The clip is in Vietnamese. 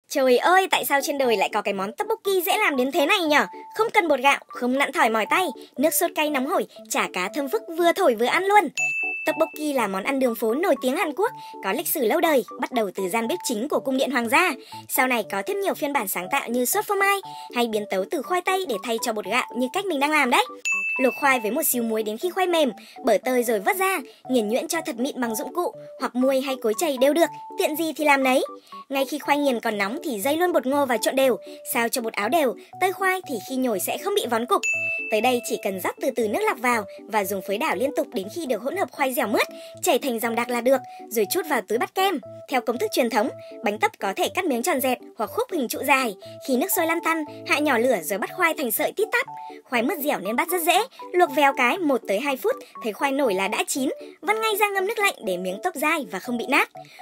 Trời ơi, tại sao trên đời lại có cái món tteokbokki dễ làm đến thế này nhở? Không cần bột gạo, không nặn thỏi mỏi tay, nước sốt cay nóng hổi, chả cá thơm phức vừa thổi vừa ăn luôn. Tteokbokki là món ăn đường phố nổi tiếng Hàn Quốc, có lịch sử lâu đời, bắt đầu từ gian bếp chính của cung điện hoàng gia. Sau này có thêm nhiều phiên bản sáng tạo như sốt phô mai hay biến tấu từ khoai tây để thay cho bột gạo như cách mình đang làm đấy. Luộc khoai với một xíu muối đến khi khoai mềm, bở tơi rồi vớt ra, nghiền nhuyễn cho thật mịn bằng dụng cụ, hoặc muôi hay cối chày đều được, tiện gì thì làm nấy. Ngay khi khoai nghiền còn nóng thì rây luôn bột ngô vào trộn đều, sao cho bột áo đều, tơi khoai thì khi nhồi sẽ không bị vón cục. Tới đây chỉ cần rót từ từ nước lọc vào và dùng phới đảo liên tục đến khi được hỗn hợp khoai dẻo mướt, chảy thành dòng đặc là được, rồi trút vào túi bắt kem. Theo công thức truyền thống, bánh tấp có thể cắt miếng tròn dẹt hoặc khúc hình trụ dài. Khi nước sôi lăn tăn, hạ nhỏ lửa rồi bắt khoai thành sợi tít tắp. Khoai mứt dẻo nên bắt rất dễ, luộc vèo cái 1 tới 2 phút, thấy khoai nổi là đã chín, vắt ngay ra ngâm nước lạnh để miếng tốc dai và không bị nát.